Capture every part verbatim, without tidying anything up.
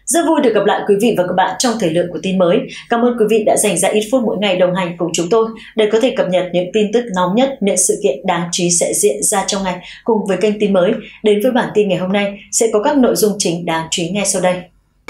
Rất vui được gặp lại quý vị và các bạn trong thời lượng của tin mới. Cảm ơn quý vị đã dành ra ít phút mỗi ngày đồng hành cùng chúng tôi để có thể cập nhật những tin tức nóng nhất, những sự kiện đáng chú ý sẽ diễn ra trong ngày cùng với kênh tin mới. Đến với bản tin ngày hôm nay sẽ có các nội dung chính đáng chú ý ngay sau đây.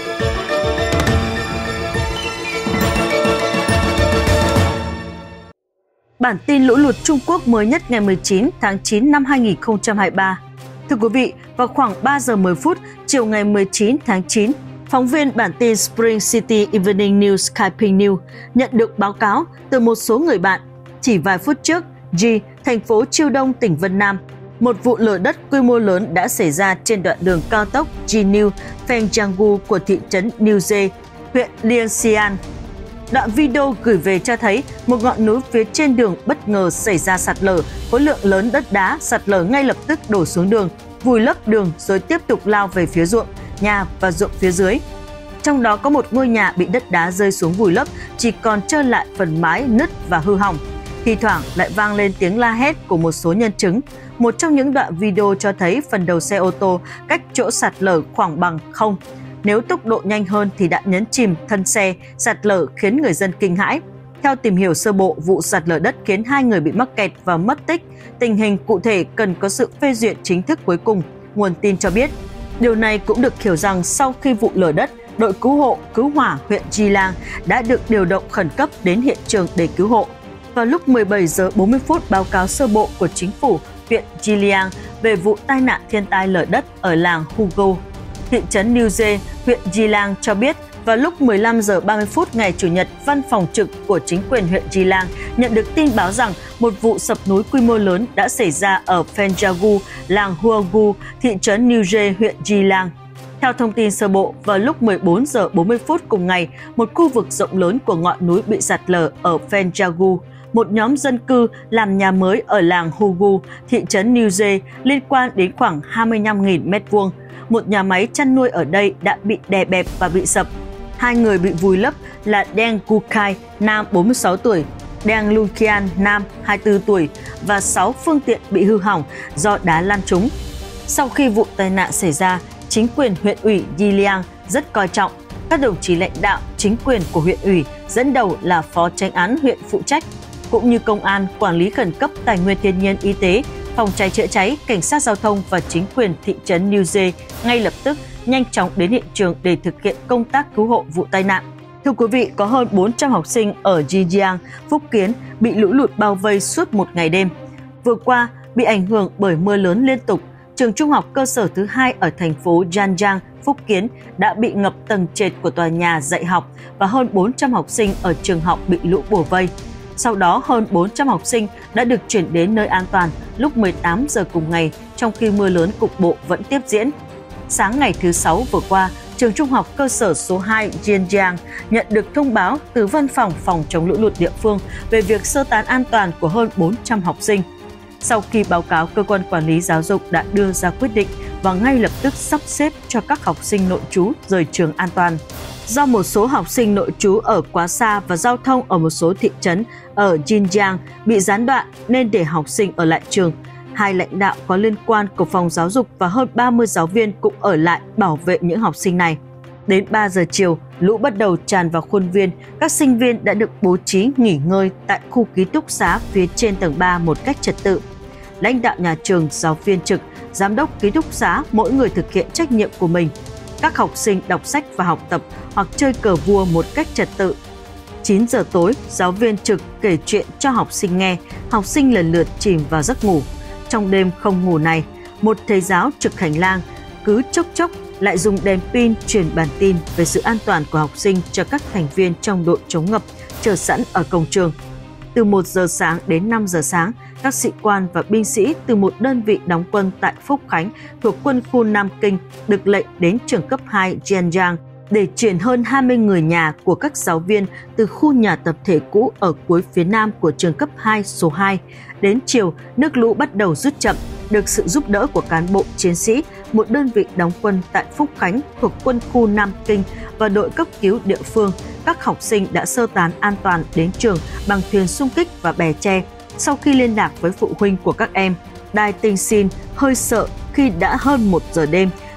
Bản tin lũ lụt Trung Quốc mới nhất ngày mười chín tháng chín năm hai nghìn không trăm hai mươi ba. Thưa quý vị, vào khoảng ba giờ mười phút chiều ngày mười chín tháng chín, phóng viên bản tin Spring City Evening News Kaiping News nhận được báo cáo từ một số người bạn. Chỉ vài phút trước, G, thành phố Chiêu Đông, tỉnh Vân Nam, một vụ lở đất quy mô lớn đã xảy ra trên đoạn đường cao tốc Jinyu Fengjiangu của thị trấn New Zhe, huyện Lianxian. Đoạn video gửi về cho thấy một ngọn núi phía trên đường bất ngờ xảy ra sạt lở, khối lượng lớn đất đá sạt lở ngay lập tức đổ xuống đường, vùi lấp đường rồi tiếp tục lao về phía ruộng, nhà và ruộng phía dưới. Trong đó có một ngôi nhà bị đất đá rơi xuống vùi lấp, chỉ còn trơ lại phần mái nứt và hư hỏng. Thi thoảng lại vang lên tiếng la hét của một số nhân chứng. Một trong những đoạn video cho thấy phần đầu xe ô tô cách chỗ sạt lở khoảng bằng không. Nếu tốc độ nhanh hơn thì đã nhấn chìm thân xe, sạt lở khiến người dân kinh hãi. Theo tìm hiểu sơ bộ, vụ sạt lở đất khiến hai người bị mắc kẹt và mất tích. Tình hình cụ thể cần có sự phê duyệt chính thức cuối cùng, nguồn tin cho biết. Điều này cũng được hiểu rằng sau khi vụ lở đất, đội cứu hộ, cứu hỏa huyện Jilang đã được điều động khẩn cấp đến hiện trường để cứu hộ. Vào lúc mười bảy giờ bốn mươi phút, báo cáo sơ bộ của chính phủ huyện Jiliang về vụ tai nạn thiên tai lở đất ở làng Hugo, thị trấn New Zhe, huyện Jilang cho biết vào lúc mười lăm giờ ba mươi phút ngày Chủ nhật, văn phòng trực của chính quyền huyện Jilang nhận được tin báo rằng một vụ sập núi quy mô lớn đã xảy ra ở Fengjiangu, làng Huogu, thị trấn New Zhe, huyện Jilang. Theo thông tin sơ bộ, vào lúc mười bốn giờ bốn mươi phút cùng ngày, một khu vực rộng lớn của ngọn núi bị sạt lở ở Fengjiangu. Một nhóm dân cư làm nhà mới ở làng Huogu, thị trấn New Zhe liên quan đến khoảng hai mươi lăm nghìn mét vuông. Một nhà máy chăn nuôi ở đây đã bị đè bẹp và bị sập. Hai người bị vùi lấp là Deng Gukai, nam bốn mươi sáu tuổi, Deng Lunqian, nam hai mươi tư tuổi và sáu phương tiện bị hư hỏng do đá lan trúng. Sau khi vụ tai nạn xảy ra, chính quyền huyện ủy Jiliang rất coi trọng. Các đồng chí lãnh đạo chính quyền của huyện ủy, dẫn đầu là phó chánh án huyện phụ trách, cũng như công an, quản lý khẩn cấp tài nguyên thiên nhiên, y tế, phòng cháy chữa cháy, cảnh sát giao thông và chính quyền thị trấn New Zhe ngay lập tức nhanh chóng đến hiện trường để thực hiện công tác cứu hộ vụ tai nạn. Thưa quý vị, có hơn bốn trăm học sinh ở Zhejiang, Phúc Kiến bị lũ lụt bao vây suốt một ngày đêm. Vừa qua, bị ảnh hưởng bởi mưa lớn liên tục, trường trung học cơ sở thứ hai ở thành phố Zhanjiang, Phúc Kiến đã bị ngập tầng trệt của tòa nhà dạy học và hơn bốn trăm học sinh ở trường học bị lũ bủa vây. Sau đó, hơn bốn trăm học sinh đã được chuyển đến nơi an toàn lúc mười tám giờ cùng ngày, trong khi mưa lớn cục bộ vẫn tiếp diễn. Sáng ngày thứ Sáu vừa qua, trường trung học cơ sở số hai Zhejiang nhận được thông báo từ Văn phòng Phòng chống lũ lụt địa phương về việc sơ tán an toàn của hơn bốn trăm học sinh. Sau khi báo cáo, cơ quan quản lý giáo dục đã đưa ra quyết định và ngay lập tức sắp xếp cho các học sinh nội trú rời trường an toàn. Do một số học sinh nội trú ở quá xa và giao thông ở một số thị trấn ở Xinjiang bị gián đoạn nên để học sinh ở lại trường. Hai lãnh đạo có liên quan của phòng giáo dục và hơn ba mươi giáo viên cũng ở lại bảo vệ những học sinh này. Đến ba giờ chiều, lũ bắt đầu tràn vào khuôn viên. Các sinh viên đã được bố trí nghỉ ngơi tại khu ký túc xá phía trên tầng ba một cách trật tự. Lãnh đạo nhà trường, giáo viên trực, giám đốc ký túc xá mỗi người thực hiện trách nhiệm của mình. Các học sinh đọc sách và học tập hoặc chơi cờ vua một cách trật tự. chín giờ tối, giáo viên trực kể chuyện cho học sinh nghe, học sinh lần lượt chìm vào giấc ngủ. Trong đêm không ngủ này, một thầy giáo trực hành lang cứ chốc chốc lại dùng đèn pin truyền bản tin về sự an toàn của học sinh cho các thành viên trong đội chống ngập chờ sẵn ở cổng trường. Từ một giờ sáng đến năm giờ sáng, các sĩ quan và binh sĩ từ một đơn vị đóng quân tại Phúc Khánh thuộc quân khu Nam Kinh được lệnh đến trường cấp hai Zhejiang để chuyển hơn hai mươi người nhà của các giáo viên từ khu nhà tập thể cũ ở cuối phía nam của trường cấp hai số hai. Đến chiều, nước lũ bắt đầu rút chậm, được sự giúp đỡ của cán bộ chiến sĩ, một đơn vị đóng quân tại Phúc Khánh thuộc quân khu Nam Kinh và đội cấp cứu địa phương. Các học sinh đã sơ tán an toàn đến trường bằng thuyền xung kích và bè tre. Sau khi liên lạc với phụ huynh của các em, Đài Tinh Xin hơi sợ khi đã hơn một giờ đêm,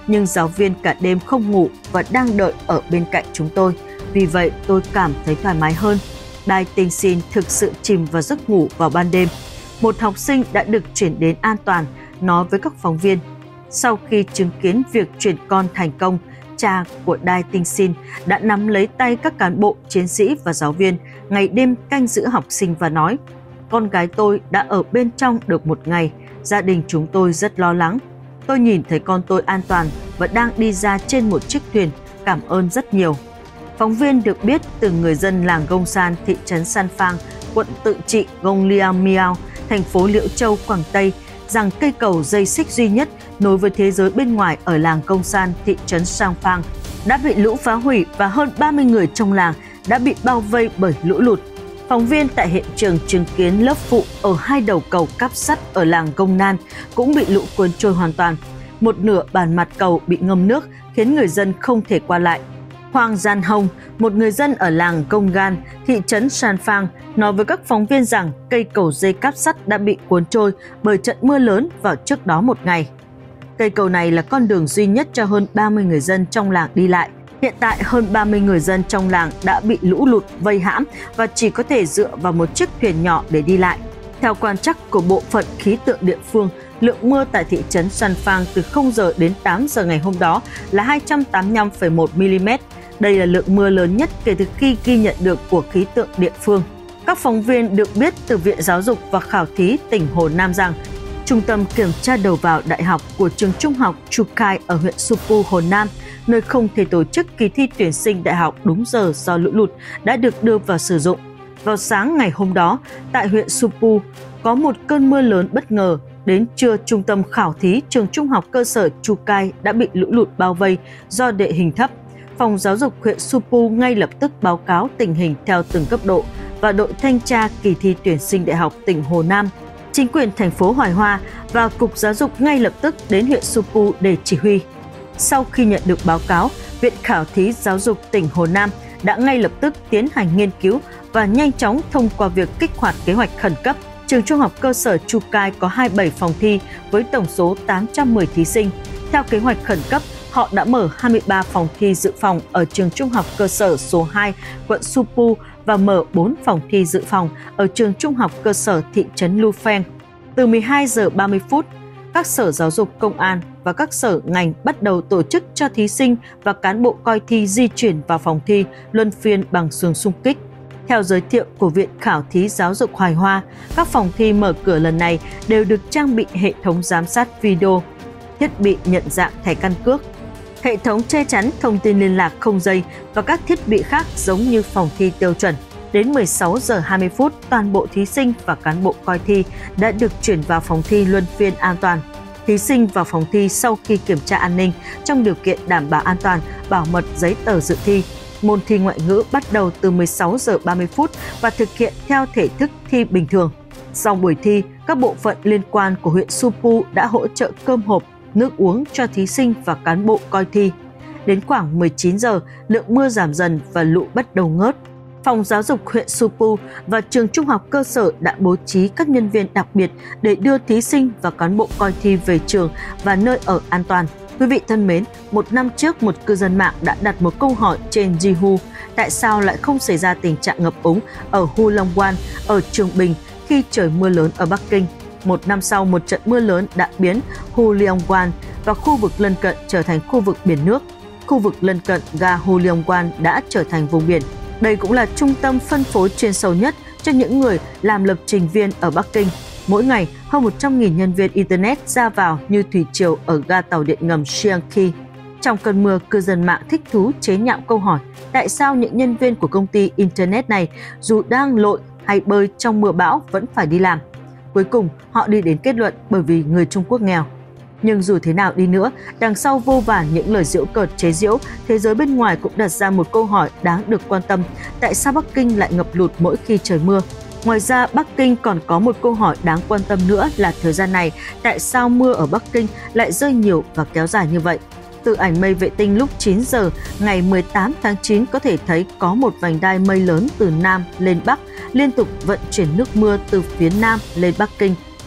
nhưng giáo viên cả đêm không ngủ và đang đợi ở bên cạnh chúng tôi. Vì vậy, tôi cảm thấy thoải mái hơn. Đài Tinh Xin thực sự chìm vào giấc ngủ vào ban đêm. Một học sinh đã được chuyển đến an toàn, nói với các phóng viên. Sau khi chứng kiến việc chuyển con thành công, cha của Đài Tinh Xin đã nắm lấy tay các cán bộ, chiến sĩ và giáo viên ngày đêm canh giữ học sinh và nói: "Con gái tôi đã ở bên trong được một ngày, gia đình chúng tôi rất lo lắng. Tôi nhìn thấy con tôi an toàn và đang đi ra trên một chiếc thuyền, cảm ơn rất nhiều." Phóng viên được biết từ người dân làng Gông San, thị trấn San Phang, quận tự trị Gong Liang Miao, thành phố Liễu Châu, Quảng Tây, rằng cây cầu dây xích duy nhất nối với thế giới bên ngoài ở làng Gông San, thị trấn San Phang đã bị lũ phá hủy và hơn ba mươi người trong làng đã bị bao vây bởi lũ lụt. Phóng viên tại hiện trường chứng kiến lớp phụ ở hai đầu cầu cáp sắt ở làng Gông Nan cũng bị lũ cuốn trôi hoàn toàn. Một nửa bàn mặt cầu bị ngâm nước khiến người dân không thể qua lại. Hoàng Gian Hồng, một người dân ở làng Gông Gan, thị trấn San Phang, nói với các phóng viên rằng cây cầu dây cáp sắt đã bị cuốn trôi bởi trận mưa lớn vào trước đó một ngày. Cây cầu này là con đường duy nhất cho hơn ba mươi người dân trong làng đi lại. Hiện tại hơn ba mươi người dân trong làng đã bị lũ lụt vây hãm và chỉ có thể dựa vào một chiếc thuyền nhỏ để đi lại. Theo quan trắc của bộ phận khí tượng địa phương, lượng mưa tại thị trấn San Phang từ không giờ đến tám giờ ngày hôm đó là hai trăm tám mươi lăm phẩy một mi-li-mét. Đây là lượng mưa lớn nhất kể từ khi ghi nhận được của khí tượng địa phương. Các phóng viên được biết từ Viện Giáo dục và Khảo thí tỉnh Hồ Nam rằng Trung tâm Kiểm tra đầu vào đại học của trường trung học Chu Khai ở huyện Supu, Hồ Nam, nơi không thể tổ chức kỳ thi tuyển sinh đại học đúng giờ do lũ lụt, đã được đưa vào sử dụng. Vào sáng ngày hôm đó, tại huyện Supu, có một cơn mưa lớn bất ngờ. Đến trưa, Trung tâm Khảo thí trường trung học cơ sở Chu Khai đã bị lũ lụt bao vây do địa hình thấp. Phòng giáo dục huyện Supu ngay lập tức báo cáo tình hình theo từng cấp độ và đội thanh tra kỳ thi tuyển sinh đại học tỉnh Hồ Nam. Chính quyền thành phố Hoài Hoa và Cục Giáo dục ngay lập tức đến huyện Supu để chỉ huy. Sau khi nhận được báo cáo, Viện Khảo thí Giáo dục tỉnh Hồ Nam đã ngay lập tức tiến hành nghiên cứu và nhanh chóng thông qua việc kích hoạt kế hoạch khẩn cấp. Trường trung học cơ sở Chu Khai có hai mươi bảy phòng thi với tổng số tám trăm mười thí sinh. Theo kế hoạch khẩn cấp, họ đã mở hai mươi ba phòng thi dự phòng ở trường trung học cơ sở số hai, quận Supu và mở bốn phòng thi dự phòng ở trường trung học cơ sở thị trấn Lu Pheng. Từ mười hai giờ ba mươi phút, các sở giáo dục, công an và các sở ngành bắt đầu tổ chức cho thí sinh và cán bộ coi thi di chuyển vào phòng thi luân phiên bằng xuồng xung kích. Theo giới thiệu của Viện Khảo thí Giáo dục Hoài Hoa, các phòng thi mở cửa lần này đều được trang bị hệ thống giám sát video, thiết bị nhận dạng thẻ căn cước, hệ thống che chắn thông tin liên lạc không dây và các thiết bị khác giống như phòng thi tiêu chuẩn. Đến mười sáu giờ hai mươi phút, toàn bộ thí sinh và cán bộ coi thi đã được chuyển vào phòng thi luân phiên an toàn. Thí sinh vào phòng thi sau khi kiểm tra an ninh trong điều kiện đảm bảo an toàn, bảo mật giấy tờ dự thi. Môn thi ngoại ngữ bắt đầu từ mười sáu giờ ba mươi phút và thực hiện theo thể thức thi bình thường. Sau buổi thi, các bộ phận liên quan của huyện Supu đã hỗ trợ cơm hộp, nước uống cho thí sinh và cán bộ coi thi. Đến khoảng mười chín giờ, lượng mưa giảm dần và lũ bắt đầu ngớt. Phòng giáo dục huyện Supu và trường trung học cơ sở đã bố trí các nhân viên đặc biệt để đưa thí sinh và cán bộ coi thi về trường và nơi ở an toàn. Quý vị thân mến, một năm trước một cư dân mạng đã đặt một câu hỏi trên Yahoo: tại sao lại không xảy ra tình trạng ngập úng ở Hulongwan, ở Trường Bình khi trời mưa lớn ở Bắc Kinh? Một năm sau, một trận mưa lớn đã biến Hulongwan và khu vực lân cận trở thành khu vực biển nước. Khu vực lân cận ga Hulongwan đã trở thành vùng biển. Đây cũng là trung tâm phân phối chuyên sâu nhất cho những người làm lập trình viên ở Bắc Kinh. Mỗi ngày, hơn một trăm nghìn nhân viên Internet ra vào như thủy triều ở ga tàu điện ngầm Xiangqi. Trong cơn mưa, cư dân mạng thích thú chế nhạo câu hỏi tại sao những nhân viên của công ty Internet này dù đang lội hay bơi trong mưa bão vẫn phải đi làm. Cuối cùng, họ đi đến kết luận bởi vì người Trung Quốc nghèo. Nhưng dù thế nào đi nữa, đằng sau vô vàn những lời giễu cợt chế giễu, thế giới bên ngoài cũng đặt ra một câu hỏi đáng được quan tâm: tại sao Bắc Kinh lại ngập lụt mỗi khi trời mưa? Ngoài ra, Bắc Kinh còn có một câu hỏi đáng quan tâm nữa là thời gian này, tại sao mưa ở Bắc Kinh lại rơi nhiều và kéo dài như vậy? Từ ảnh mây vệ tinh lúc chín giờ ngày mười tám tháng chín có thể thấy có một vành đai mây lớn từ Nam lên Bắc liên tục vận chuyển nước mưa từ phía Nam lên Bắc Kinh.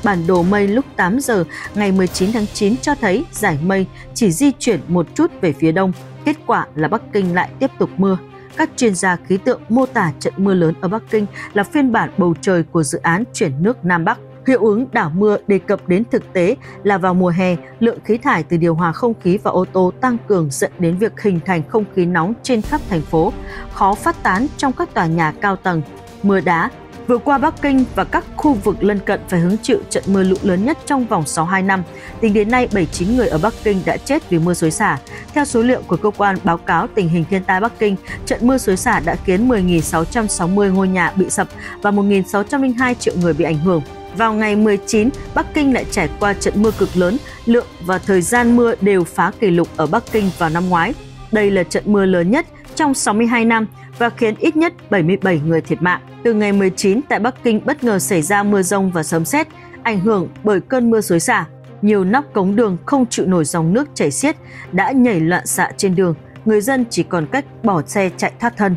bản đồ mây lúc tám giờ ngày mười chín tháng chín cho thấy dải mây chỉ di chuyển một chút về phía đông. Kết quả là Bắc Kinh lại tiếp tục mưa. Các chuyên gia khí tượng mô tả trận mưa lớn ở Bắc Kinh là phiên bản bầu trời của dự án chuyển nước Nam Bắc. Hiệu ứng đảo mưa đề cập đến thực tế là vào mùa hè, lượng khí thải từ điều hòa không khí và ô tô tăng cường dẫn đến việc hình thành không khí nóng trên khắp thành phố, khó phát tán trong các tòa nhà cao tầng. Mưa đá. Vừa qua, Bắc Kinh và các khu vực lân cận phải hứng chịu trận mưa lũ lớn nhất trong vòng sáu mươi hai năm. Tính đến nay, bảy mươi chín người ở Bắc Kinh đã chết vì mưa xối xả. Theo số liệu của cơ quan báo cáo tình hình thiên tai Bắc Kinh, trận mưa xối xả đã khiến mười nghìn sáu trăm sáu mươi ngôi nhà bị sập và một nghìn sáu trăm lẻ hai triệu người bị ảnh hưởng. Vào ngày mười chín, Bắc Kinh lại trải qua trận mưa cực lớn, lượng và thời gian mưa đều phá kỷ lục ở Bắc Kinh vào năm ngoái. Đây là trận mưa lớn nhất trong sáu mươi hai năm và khiến ít nhất bảy mươi bảy người thiệt mạng. Từ ngày mười chín, tại Bắc Kinh bất ngờ xảy ra mưa rông và sấm sét, ảnh hưởng bởi cơn mưa xối xả. Nhiều nắp cống đường không chịu nổi dòng nước chảy xiết đã nhảy loạn xạ trên đường, người dân chỉ còn cách bỏ xe chạy thoát thân.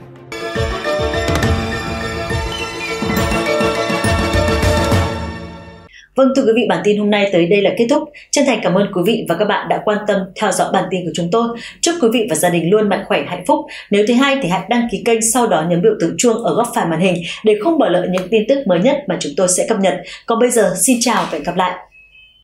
Vâng, thưa quý vị, bản tin hôm nay tới đây là kết thúc. Chân thành cảm ơn quý vị và các bạn đã quan tâm theo dõi bản tin của chúng tôi. Chúc quý vị và gia đình luôn mạnh khỏe, hạnh phúc. Nếu thấy hay thì hãy đăng ký kênh, sau đó nhấn biểu tượng chuông ở góc phải màn hình để không bỏ lỡ những tin tức mới nhất mà chúng tôi sẽ cập nhật. Còn bây giờ, xin chào và hẹn gặp lại.